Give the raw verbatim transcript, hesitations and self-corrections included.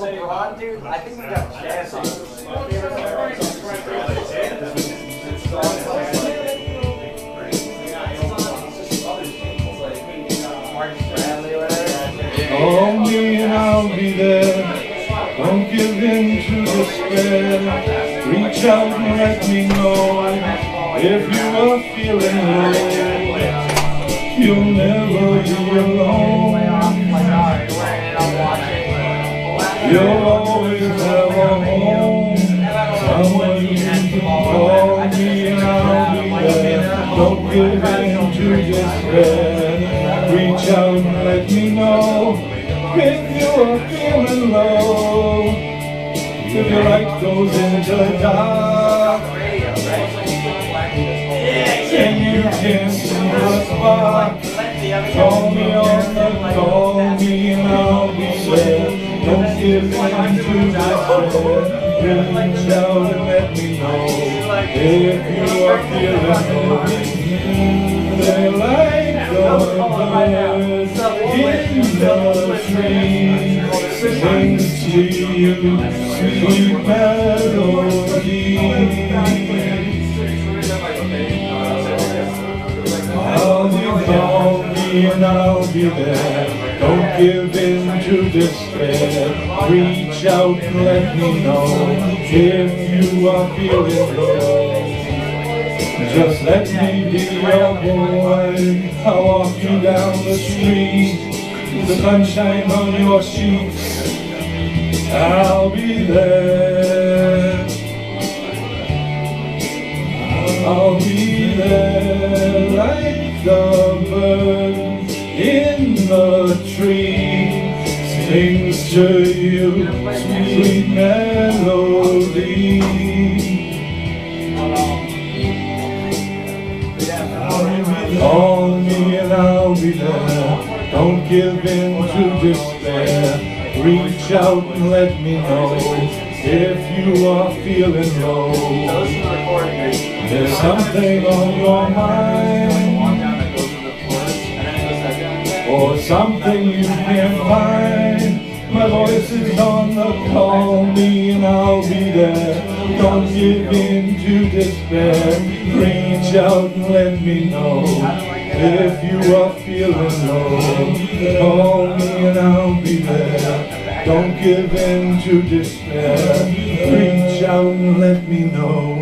LeBron, dude. I think we got jazz on this. Call me and I'll be there. Don't give in to despair. Reach out and let me know if you are feeling low. You'll never be alone. You'll always have a home. Someone you can call me and I'll be there. Don't give in to despair. Reach out and let me know if you are feeling low. If your light goes into the dark and you can't see the spark, call me on the call me and I'll be there. Don't give in to despair. Reach out and let me know if you are feeling low. They like the birds in the trees, sings to you sweet melodies. I'll be call me and I'll be there. Don't give in to despair. Reach out and let me know if you are feeling low. Just let me be your boy. I'll walk you down the street. The sunshine on your cheeks. I'll be there. I'll be there like the bird in the tree. Sings to you sweet melody. Call me and I'll be there. Don't give in to despair. Reach out and let me know if you are feeling low. There's something on your mind, or something you can't find. My voice is on the call me and I'll be there. Don't give in to despair. Reach out and let me know if you are feeling low. Call me and I'll be there. Don't give in to despair. Reach out and let me know